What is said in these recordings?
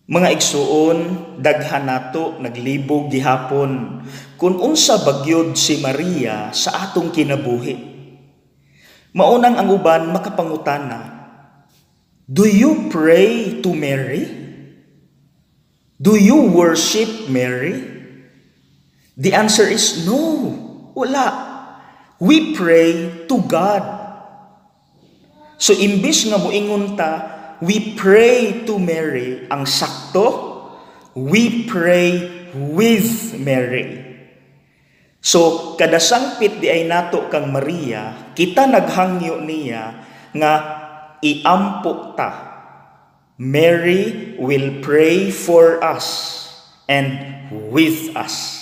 Mga igsuon, daghan nato naglibog gihapon kung unsa bagyod si Maria sa atong kinabuhi. Maunang ang uban makapangutana, do you pray to Mary? Do you worship Mary? The answer is no. Wala. We pray to God. So imbis nga moingon ta, we pray to Mary, ang sakto, we pray with Mary. So kada sangpit di ay nato kang Maria, kita naghangyo niya nga iampo ta. Mary will pray for us and with us.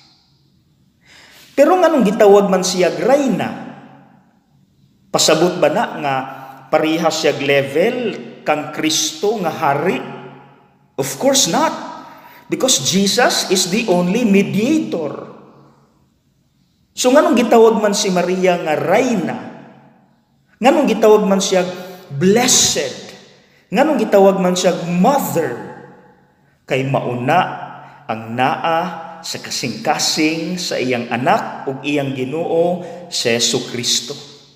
Pero nganong gitawag man siya Reyna? Pasabot ba na nga parihas siya level kang Kristo nga hari? Of course not. Because Jesus is the only mediator. So nganong gitawag man si Maria nga Reyna? Nganong gitawag man siya blessed? Nganong gitawag man siya mother? Kay mauna ang naa sa kasing-kasing sa iyang anak ug iyang Ginoo si Jesu-Kristo.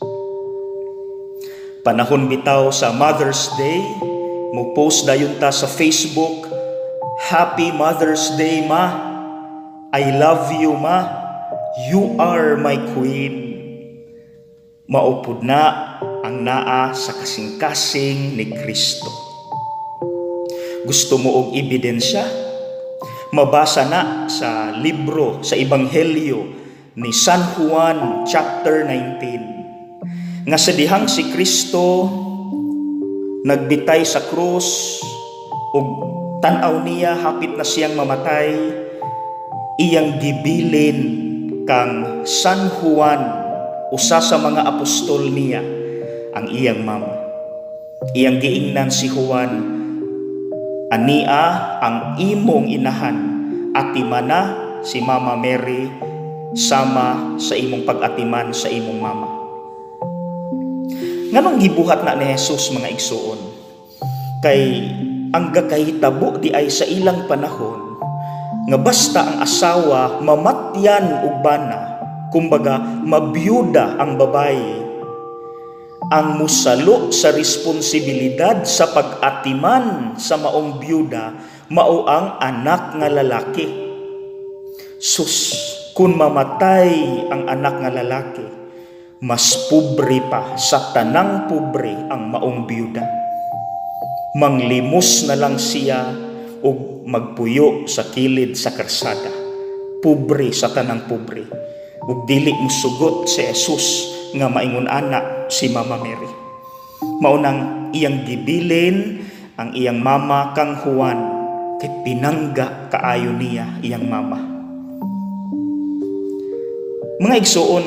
Panahon bitaw sa Mother's Day, mo post dayon ta sa Facebook, Happy Mother's Day, ma. I love you, ma. You are my queen. Maupod na ang naa sa kasing-kasing ni Kristo. Gusto mo og ebidensya? Mabasa na sa libro, sa Ebanghelyo ni San Juan chapter 19. Nga sa dihang si Kristo nagbitay sa krus ug tan-aw niya hapit na siyang mamatay, iyang gibilin kang San Juan, usa sa mga apostol niya, ang iyang mama. Iyang giingnan si Juan, ania ang imong inahan, atimana si Mama Mary, sama sa imong pag-atiman sa imong mama. Nganong gibuhat na ni Jesus mga igsuon? Kay ang gakahitabo di ay sa ilang panahon nga basta ang asawa mamatyan ug bana, kumbaga mabiyuda ang babae, ang musalo sa responsibilidad sa pag-atiman sa maong biyuda mao ang anak nga lalaki. Sus, kung mamatay ang anak nga lalaki, mas pobre pa sa tanang pobre ang maong biyuda. Manglimos na lang siya o magpuyo sa kilid sa karsada. Pobre sa tanang pobre. Ug dili musugot si Jesus nga maingon anak si Mama Mary. Maunang iyang gibilin ang iyang mama kang Juan, kay pinangga kaayo niya iyang mama. Mga igsuon,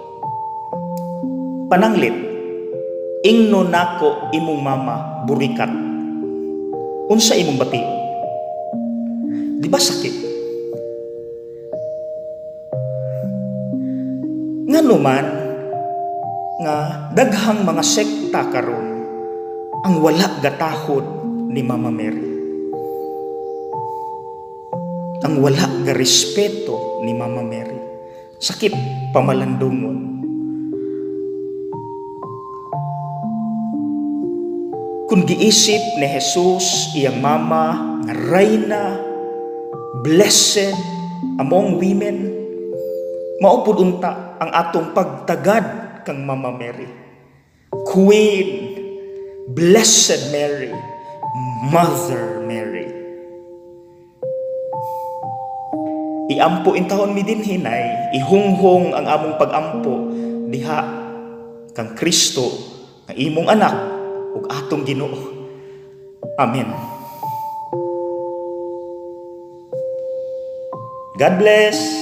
pananglit, ingno nako imong mama burikat. Unsa imong bati? Di ba sakit? Ngano man nga daghang mga sekta karon ang wala gatahod ni Mama Mary. Ang wala ga respeto ni Mama Mary. Sakit pamalandungon. Kung giisip ni Jesus iyang mama nga Reyna, blessed among women, maupod unta ang atong pagtagad kang Mama Mary. Queen, Blessed Mary, Mother Mary. Iampo intahon mi din hinay, ihunghong ang among pag-ampo diha kang Kristo nga imong anak ug atong Ginoo. Amen. God bless.